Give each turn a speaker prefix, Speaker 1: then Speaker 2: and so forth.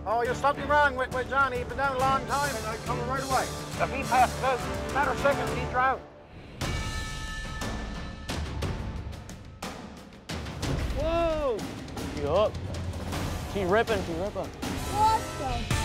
Speaker 1: Oh, you're something wrong with Johnny. He's been down a long time, and I'm coming right away. If he passes out, matter of seconds, he's drowned.
Speaker 2: Whoa! Yup. She's ripping, she's ripping.
Speaker 3: What the?